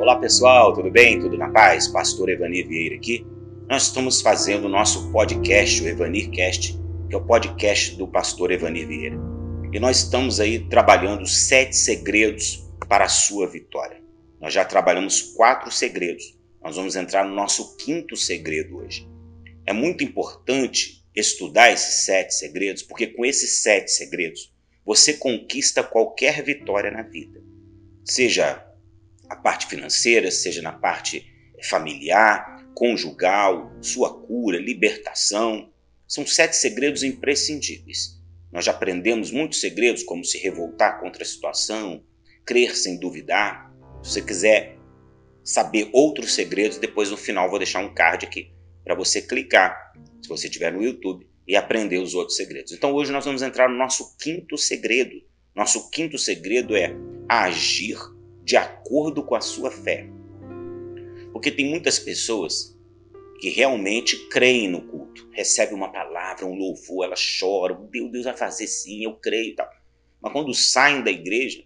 Olá pessoal, tudo bem? Tudo na paz? Pastor Evanir Vieira aqui. Nós estamos fazendo o nosso podcast, o EvanirCast, que é o podcast do pastor Evanir Vieira. E nós estamos aí trabalhando 7 segredos para a sua vitória. Nós já trabalhamos 4 segredos. Nós vamos entrar no nosso 5º segredo hoje. É muito importante estudar esses 7 segredos, porque com esses 7 segredos você conquista qualquer vitória na vida. Seja a parte financeira, seja na parte familiar, conjugal, sua cura, libertação. São 7 segredos imprescindíveis. Nós já aprendemos muitos segredos, como se revoltar contra a situação, crer sem duvidar. Se você quiser saber outros segredos, depois no final vou deixar um card aqui para você clicar, se você estiver no YouTube, e aprender os outros segredos. Então hoje nós vamos entrar no nosso 5º segredo. Nosso 5º segredo é agir de acordo com a sua fé. Porque tem muitas pessoas que realmente creem no culto, recebem uma palavra, um louvor, elas choram, Deus vai fazer sim, eu creio e tal. Mas quando saem da igreja,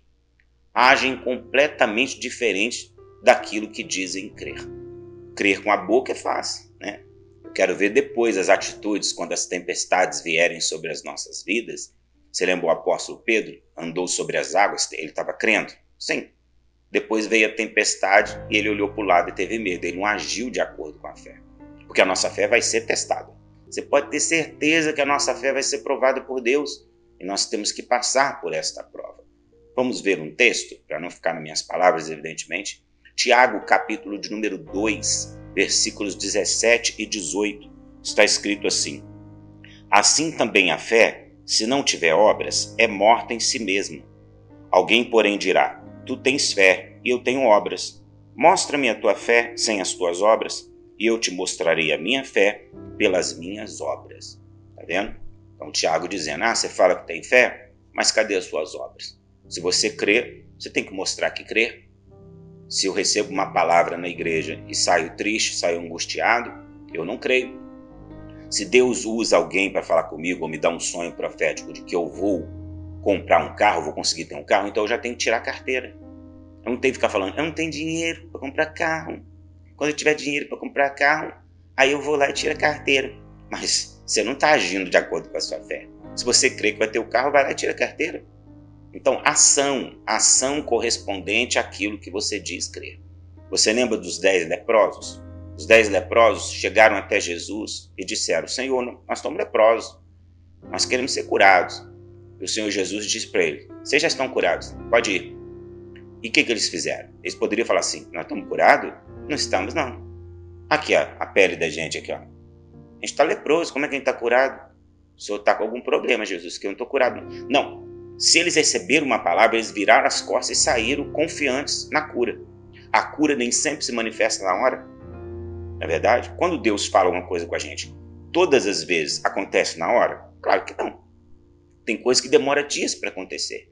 agem completamente diferente daquilo que dizem crer. Crer com a boca é fácil, né? Eu quero ver depois as atitudes quando as tempestades vierem sobre as nossas vidas. Você lembra o apóstolo Pedro? Andou sobre as águas, ele estava crendo? Sim. Depois veio a tempestade e ele olhou para o lado e teve medo. Ele não agiu de acordo com a fé. Porque a nossa fé vai ser testada. Você pode ter certeza que a nossa fé vai ser provada por Deus. E nós temos que passar por esta prova. Vamos ver um texto, para não ficar nas minhas palavras, evidentemente. Tiago, capítulo de número 2, versículos 17 e 18. Está escrito assim: assim também a fé, se não tiver obras, é morta em si mesma. Alguém, porém, dirá: tu tens fé e eu tenho obras. Mostra-me a tua fé sem as tuas obras, e eu te mostrarei a minha fé pelas minhas obras. Está vendo? Então Tiago dizendo, você fala que tem fé, mas cadê as suas obras? Se você crê, você tem que mostrar que crê. Se eu recebo uma palavra na igreja e saio triste, saio angustiado, eu não creio. Se Deus usa alguém para falar comigo ou me dá um sonho profético de que eu vou comprar um carro, vou conseguir ter um carro, então eu já tenho que tirar a carteira. Eu não tenho que ficar falando, eu não tenho dinheiro para comprar carro. Quando eu tiver dinheiro para comprar carro, aí eu vou lá e tiro a carteira. Mas você não está agindo de acordo com a sua fé. Se você crê que vai ter o carro, vai lá e tira a carteira. Então, ação correspondente àquilo que você diz crer. Você lembra dos 10 leprosos? Os 10 leprosos chegaram até Jesus e disseram, Senhor, nós estamos leprosos, nós queremos ser curados. E o Senhor Jesus disse para eles, vocês já estão curados, pode ir. E o que eles fizeram? Eles poderiam falar assim, nós estamos curados? Não estamos, não. Aqui, ó, a pele da gente aqui, ó. A gente está leproso, como é que a gente está curado? O Senhor está com algum problema, Jesus, que eu não estou curado. Não. Se eles receberam uma palavra, eles viraram as costas e saíram confiantes na cura. A cura nem sempre se manifesta na hora. Não é verdade? Quando Deus fala alguma coisa com a gente, todas as vezes acontece na hora? Claro que não. Tem coisa que demora dias para acontecer.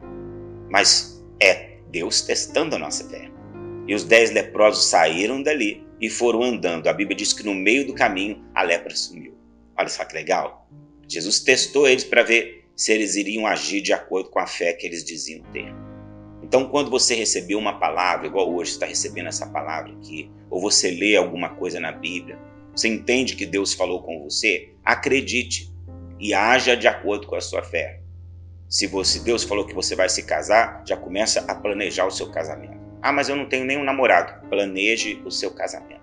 Mas é Deus testando a nossa fé. E os 10 leprosos saíram dali e foram andando. A Bíblia diz que no meio do caminho a lepra sumiu. Olha só que legal. Jesus testou eles para ver se eles iriam agir de acordo com a fé que eles diziam ter. Então, quando você recebeu uma palavra, igual hoje você está recebendo essa palavra aqui, ou você lê alguma coisa na Bíblia, você entende que Deus falou com você, acredite e haja de acordo com a sua fé. Se Deus falou que você vai se casar, já começa a planejar o seu casamento. Mas eu não tenho nenhum namorado. Planeje o seu casamento.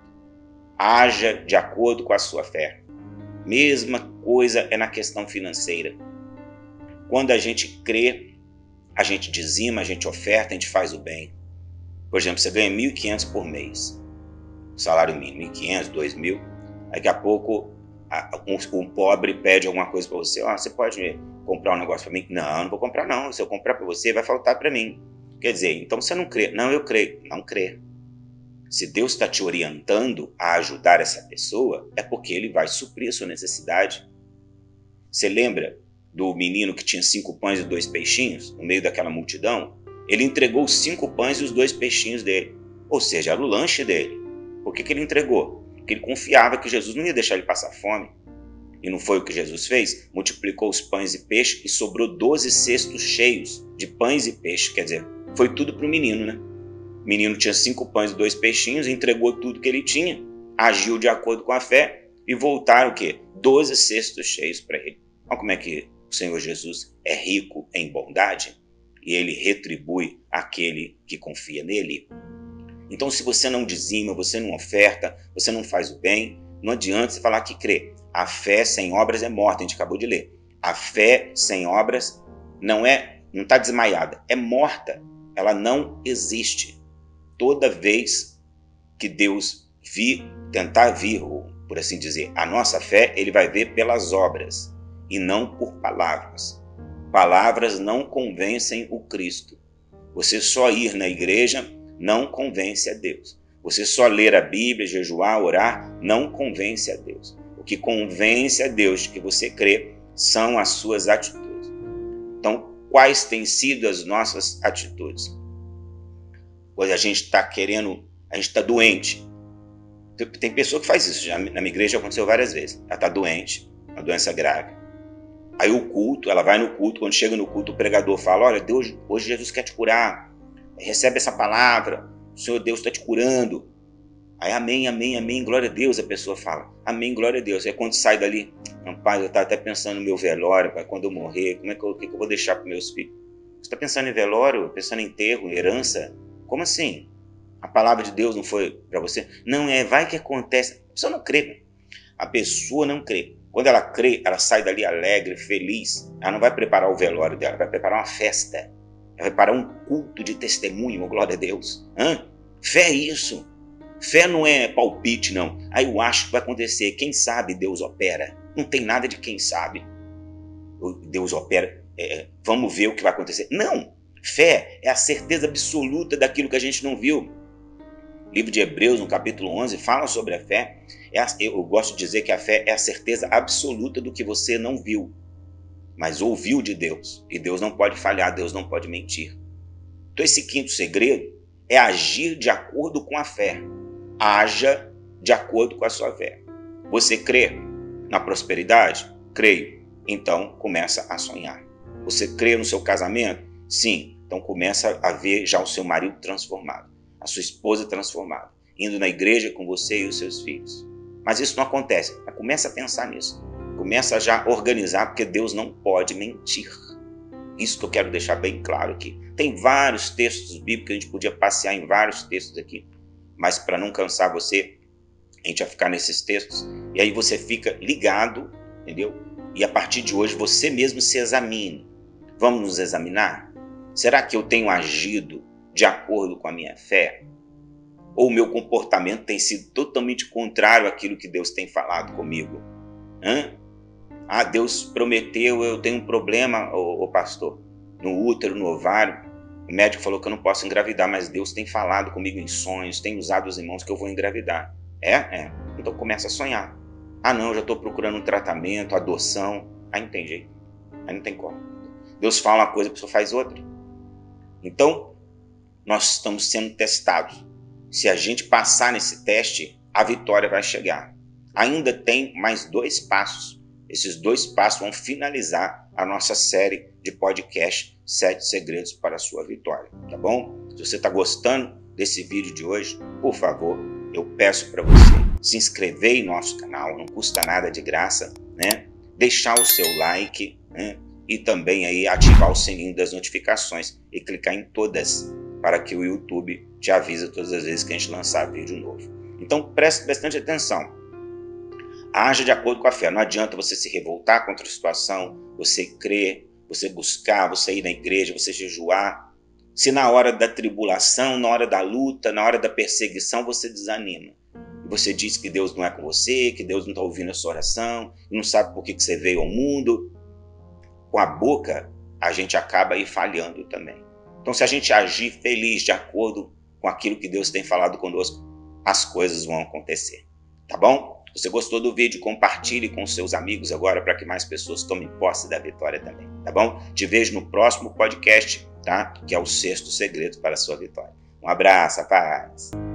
Haja de acordo com a sua fé. Mesma coisa é na questão financeira. Quando a gente crê, a gente dizima, a gente oferta, a gente faz o bem. Por exemplo, você ganha 1.500 por mês. Salário mínimo, 1.500, 2.000. Daqui a pouco, um pobre pede alguma coisa para você. Você pode comprar um negócio para mim? Não vou comprar não. Se eu comprar para você, vai faltar para mim. Quer dizer, então você não crê. Não, eu creio. Não crê. Se Deus está te orientando a ajudar essa pessoa, é porque Ele vai suprir a sua necessidade. Você lembra do menino que tinha 5 pães e 2 peixinhos no meio daquela multidão? Ele entregou os 5 pães e os 2 peixinhos dele. Ou seja, era o lanche dele. Por que ele entregou? Porque ele confiava que Jesus não ia deixar ele passar fome. E não foi o que Jesus fez? Multiplicou os pães e peixes e sobrou 12 cestos cheios de pães e peixes. Quer dizer, foi tudo para o menino, né? O menino tinha 5 pães e 2 peixinhos, entregou tudo que ele tinha, agiu de acordo com a fé e voltaram o quê? 12 cestos cheios para ele. Olha como é que o Senhor Jesus é rico em bondade e ele retribui aquele que confia nele. Então, se você não dizima, você não oferta, você não faz o bem, não adianta você falar que crê. A fé sem obras é morta, a gente acabou de ler. A fé sem obras não está desmaiada, é morta. Ela não existe. Toda vez que Deus tentar vir, por assim dizer, a nossa fé, ele vai ver pelas obras e não por palavras. Palavras não convencem o Cristo. Você só ir na igreja não convence a Deus. Você só ler a Bíblia, jejuar, orar, não convence a Deus. O que convence a Deus de que você crê são as suas atitudes. Então, quais têm sido as nossas atitudes? Pois a gente está querendo, a gente está doente. Tem pessoa que faz isso, já na minha igreja aconteceu várias vezes. Ela está doente, uma doença grave. Aí o culto, ela vai no culto, quando chega no culto o pregador fala, olha, Deus, hoje Jesus quer te curar, recebe essa palavra, o Senhor Deus está te curando. Aí amém, amém, amém, glória a Deus, a pessoa fala, amém, glória a Deus. Aí quando sai dali, pai, eu estava até pensando no meu velório, pai, quando eu morrer, o que eu vou deixar para meus filhos? Você está pensando em velório, pensando em enterro, em herança? Como assim? A palavra de Deus não foi para você? Não, vai que acontece. A pessoa não crê. A pessoa não crê. Quando ela crê, ela sai dali alegre, feliz. Ela não vai preparar o velório dela, vai preparar uma festa. Ela vai preparar um culto de testemunho, glória a Deus. Fé é isso. Fé não é palpite, não. Aí eu acho que vai acontecer. Quem sabe Deus opera. Não tem nada de quem sabe. Deus opera. Vamos ver o que vai acontecer. Não. Fé é a certeza absoluta daquilo que a gente não viu. O livro de Hebreus, no capítulo 11, fala sobre a fé. Eu gosto de dizer que a fé é a certeza absoluta do que você não viu, mas ouviu de Deus. E Deus não pode falhar, Deus não pode mentir. Então esse quinto segredo é agir de acordo com a fé. Haja de acordo com a sua fé. Você crê na prosperidade? Creio. Então começa a sonhar. Você crê no seu casamento? Sim. Então começa a ver já o seu marido transformado, a sua esposa transformada, indo na igreja com você e os seus filhos. Mas isso não acontece. Mas começa a pensar nisso. Começa a já organizar, porque Deus não pode mentir. Isso que eu quero deixar bem claro aqui. Tem vários textos bíblicos, a gente podia passear em vários textos aqui, mas para não cansar você, a gente vai ficar nesses textos, e aí você fica ligado, entendeu? E a partir de hoje você mesmo se examine. Vamos nos examinar? Será que eu tenho agido de acordo com a minha fé? Ou o meu comportamento tem sido totalmente contrário àquilo que Deus tem falado comigo? Deus prometeu, eu tenho um problema, ô pastor, no útero, no ovário. O médico falou que eu não posso engravidar, mas Deus tem falado comigo em sonhos, tem usado os irmãos que eu vou engravidar. Então começa a sonhar. Não, eu já estou procurando um tratamento, adoção. Aí não tem jeito, aí não tem como. Deus fala uma coisa, a pessoa faz outra. Então, nós estamos sendo testados. Se a gente passar nesse teste, a vitória vai chegar. Ainda tem mais 2 passos. Esses 2 passos vão finalizar a nossa série de podcast 7 segredos para a sua vitória, tá bom? Se você está gostando desse vídeo de hoje, por favor, eu peço para você se inscrever em nosso canal, não custa nada de graça, né? Deixar o seu like, né? E também aí ativar o sininho das notificações e clicar em todas para que o YouTube te avise todas as vezes que a gente lançar vídeo novo. Então preste bastante atenção. Haja de acordo com a fé. Não adianta você se revoltar contra a situação, você crer, você buscar, você ir na igreja, você jejuar. Se na hora da tribulação, na hora da luta, na hora da perseguição, você desanima. E você diz que Deus não é com você, que Deus não está ouvindo a sua oração, não sabe por que você veio ao mundo. Com a boca, a gente acaba aí falhando também. Então, se a gente agir feliz de acordo com aquilo que Deus tem falado conosco, as coisas vão acontecer. Tá bom? Se você gostou do vídeo, compartilhe com seus amigos agora para que mais pessoas tomem posse da vitória também. Tá bom? Te vejo no próximo podcast, tá? Que é o 6º segredo para a sua vitória. Um abraço, paz!